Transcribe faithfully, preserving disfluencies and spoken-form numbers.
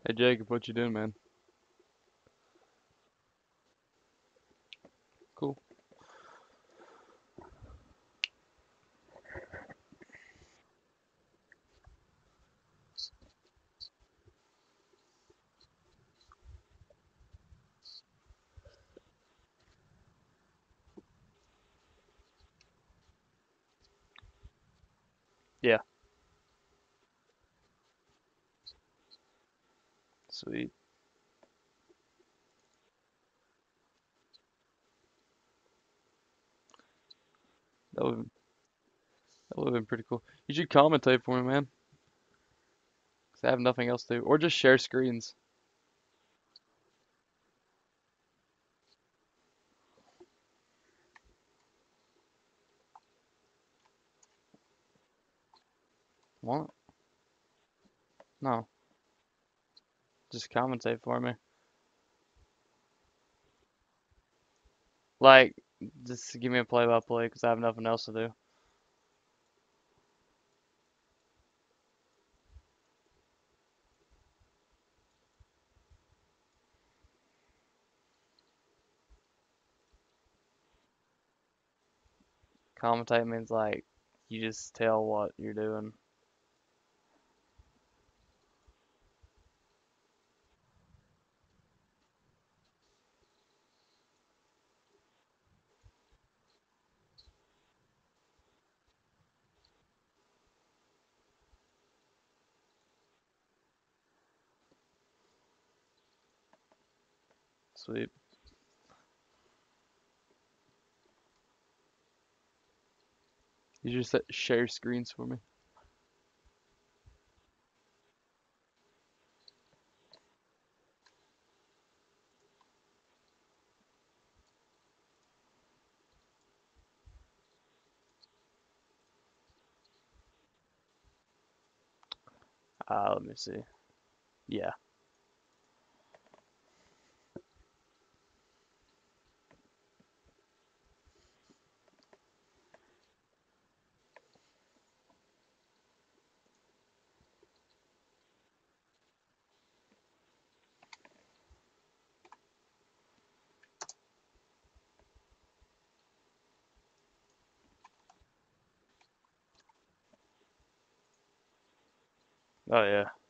Hey Jacob, what you doing, man? Cool. Yeah, sweet. That would that would have been pretty cool. You should commentate for me, man. 'Cause I have nothing else to do, or just share screens. What? No, just commentate for me. Like, just give me a play-by-play, 'cause I have nothing else to do. Commentate means like you just tell what you're doing. Sweet. You just set- share screens for me. Uh, let me see. Yeah. Oh yeah.